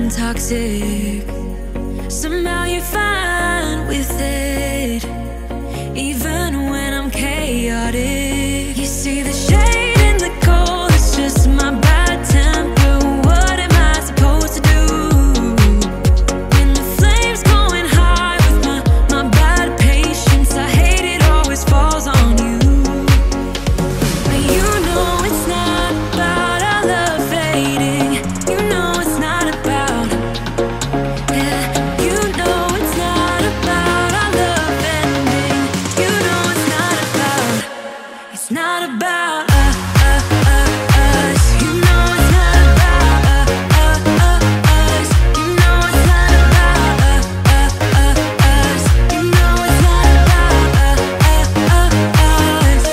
I'm toxic. Somehow you're fine with it, even when I'm chaotic. You see the shade in the cold, it's just my bad temper. What am I supposed to do when the flame's going high with my bad patience? I hate it always falls on you. But you know it's not about our love fading. You know it's not about, yeah. You know it's not about our love ending. You know it's not about, it's not about us. You know it's not about us. You know it's not about us. You know it's not about us.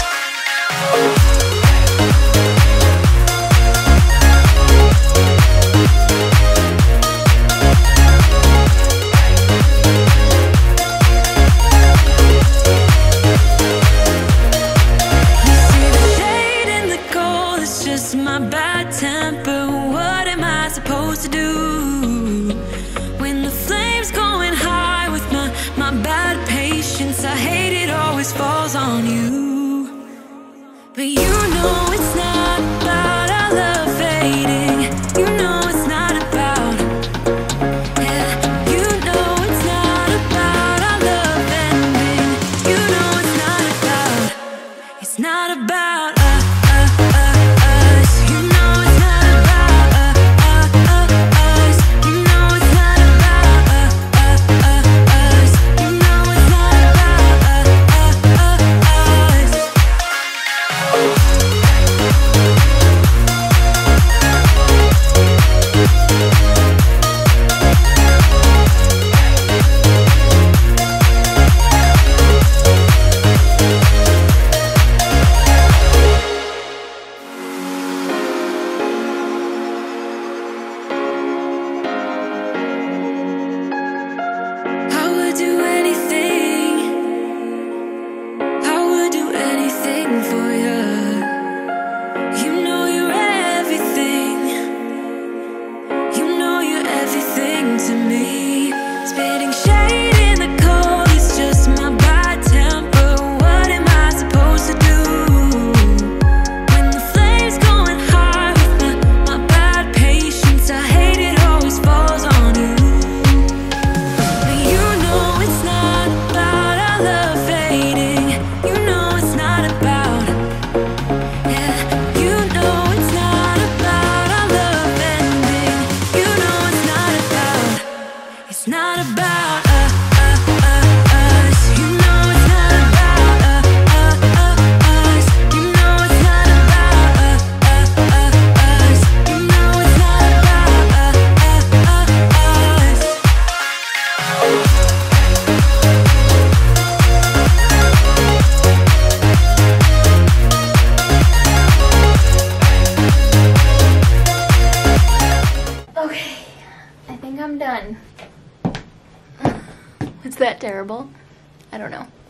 You see the shade in the cold, it's just my bad temper. What am I supposed to do when the flame's going high with my bad patience? I hate it always falls on you. But you know it's not about our love fading. You know it's not about, yeah. You know it's not about our love ending. You know it's not about, it's not about us. You know it's not about us. You know it's not about us. You know it's not about us. I would do anything. I would do anything for you. You know you're everything. You know you're everything to me. Spitting shade in the cold, it's just my bad temper. What am I supposed to do when the flame's going high with my bad patience? I hate it always falls on you. But you know it's not about our love fading. You know it's not about, yeah. You know it's not about our love ending. You know it's not about, it's not about us. You know it's not about us. You know it's not about us. You know it's not about us. Okay, I think I'm done. Was that terrible? I don't know.